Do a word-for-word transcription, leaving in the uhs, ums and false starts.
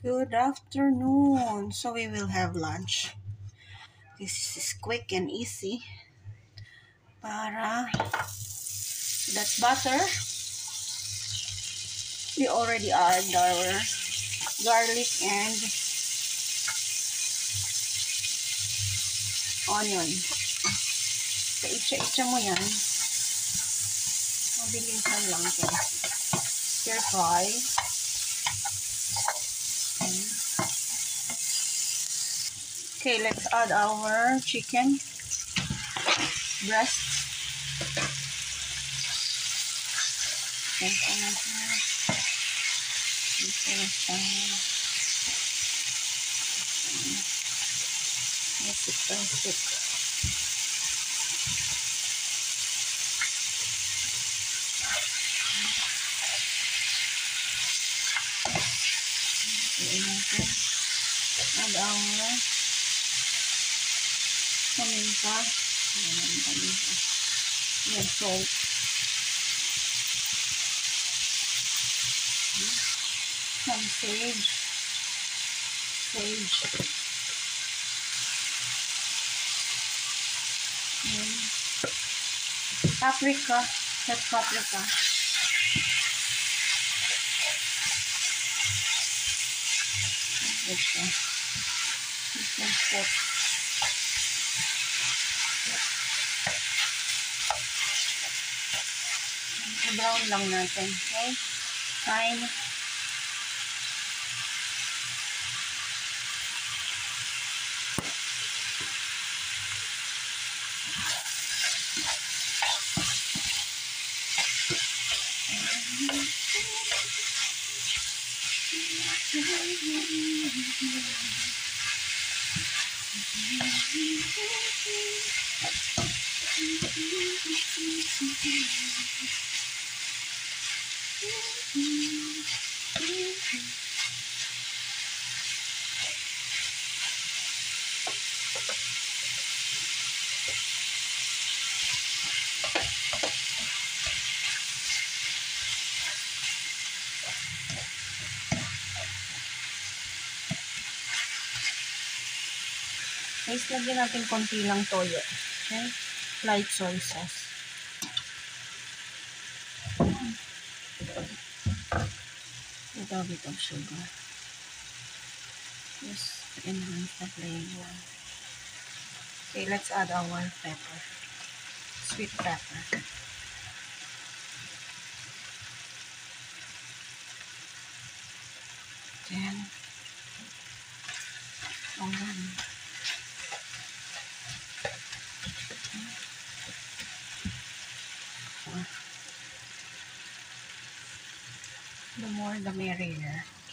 Good afternoon. So we will have lunch. This is quick and easy. Para that's butter. We already add our garlic and onion. So itcha-itcha mo yan. Mabilisan lang ito. Stir fry. Okay, let's add our chicken breast. Ito na siya. Ito na siya. Masik-masik. Ayan natin. Add our paminta. Ayan ang paminta. Ayan, salt. Some sage. Sage. Ayan. Paprika. Red paprika. Ito. Ito pot. I-brown lang natin. Okay? Fine. Guys, lagyan natin konti lang toyo. Okay? Light soy sauce. Ito, a bit of sugar. Just enhance the flavor. Okay, let's add our pepper. Sweet pepper. Then, onion. The more, the merrier.